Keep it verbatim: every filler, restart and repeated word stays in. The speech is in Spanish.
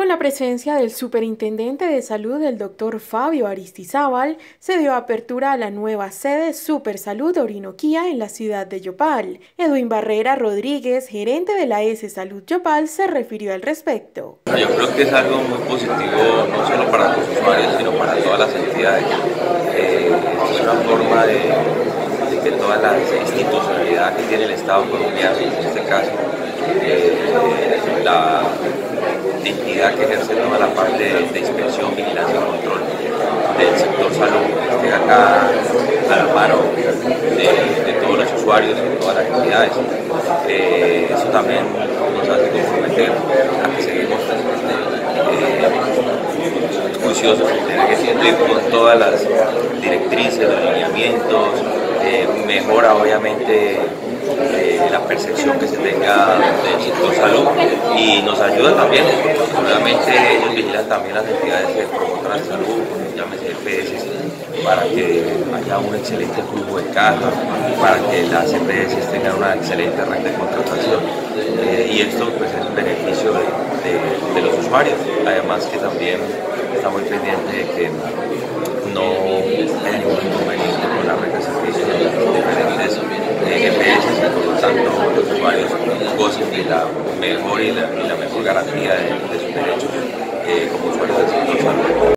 Con la presencia del Superintendente de Salud, el doctor Fabio Aristizábal, se dio apertura a la nueva sede Supersalud Orinoquía en la ciudad de Yopal. Edwin Barrera Rodríguez, gerente de la S Salud Yopal, se refirió al respecto. Yo creo que es algo muy positivo, no solo para los usuarios, sino para todas las entidades. Eh, es una forma de, de que todas las institucionalidades que tiene el Estado colombiano, en este caso, eh, la entidad que ejerce toda la parte de, de inspección, vigilancia y control del sector salud, esté acá a la mano de, de todos los usuarios, de todas las entidades. Eh, eso también nos hace comprometer a que seguimos eh, juiciosos en tener que cumplir con todas las directrices, los lineamientos, eh, mejora obviamente eh, la percepción que se tenga del sector salud y nos ayuda también, porque nuevamente ellos vigilan también las entidades de promotoras de salud, llámese E P S, para que haya un excelente flujo de caja, para que las E P S tengan una excelente red de contratación eh, y esto pues es un beneficio de, de, de los usuarios, además que también está muy pendiente de que no haya ningún inconveniente con la red de servicios de las diferentes eh, E P S y por lo tanto los usuarios gocen de la mejor y la, y la mejor garantía de, de sus derechos eh, como usuarios del sector salud.